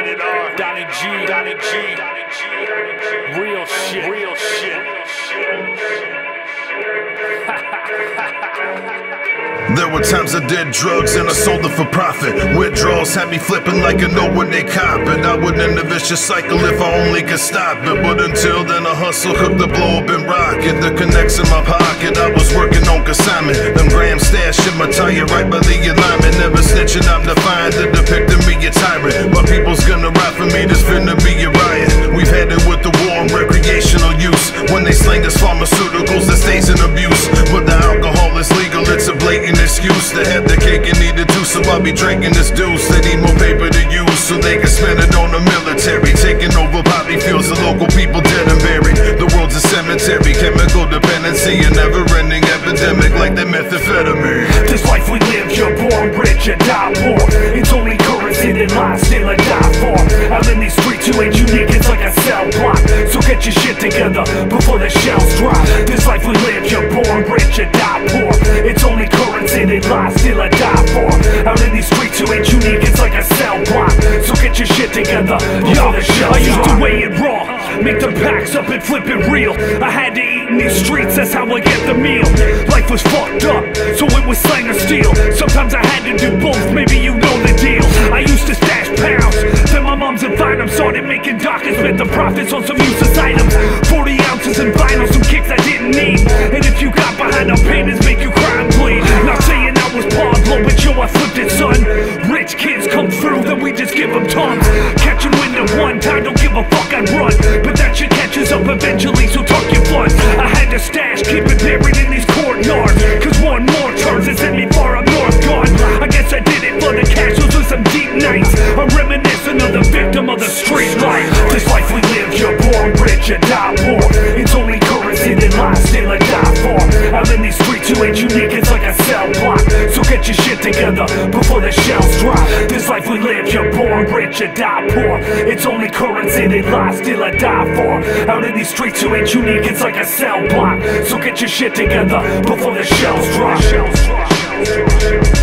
Donnie G, real shit. There were times I did drugs and I sold it for profit. Withdrawals had me flipping like I know when they cop it. I would end a vicious cycle if I only could stop it. But until then I hustle, hook the blow up and rock it. The connects in my pocket, I was working on consignment. Them grams stashed in my tire right by the alignment. Never snitching, I'm defiant, they're depicting me a tyrant. My people's gonna ride for me, this finna be a riot. We've had it with the war and recreational use. When they slang us pharmaceuticals, that stays in abuse. But the alcohol is legal, it's a blatant excuse. They have the cake and need it too, so I'll be drinking this juice. They need more paper to use, so they can spend it on the military. Taking over poppy fields, the local people dead and buried. The world's a cemetery, chemical dependency, a never-ending epidemic like the methamphetamine. This life we live, you're born rich, you die poor. It's only currency that lies still and die for. Out in these streets you ain't unique, it's like a cell block. So get your shit together before the shells drop. This life we live, you're born rich, you die poor. It's only currency that lies still and die for. Out in these streets you ain't unique, it's like a cell block. So get your shit together before the shells drop. I used to weigh it raw, make the packs up and flip it real. I had to eat in these streets, that's how I get the meal. Life was fucked up, so it was slang or steal. Sometimes I had to do both, maybe you know the deal. I used to stash pounds, then my mom's and Vinum started making dock and spent the profits on some useless items. 40 ounces in vinyl, some kicks I didn't need. And if you got behind on payments, make you cry and bleed. Not saying I was Pablo, but yo, I flipped it, son. Rich kids come through, then we just give them tons. Catching wind at one time, don't give a fuck, I'd run. But that shit catches up eventually, so talk your fun. I had to stash, keep it buried in these courtyards. Cause one more turns and sent me far up north gone. I guess I did it for the cash, those were some deep nights. I'm reminiscent of the victim of the street life. This life we live, you're born rich, you die poor. It's only currency that lies still and die for. Out in these streets you ain't unique, it's like a cell block. So get your shit together before the shells drop. This life we live, you're born rich, you die poor. It's only currency that lies still and die for. Out in these streets you ain't unique, it's like a cell block. So get your shit together before the shells drop.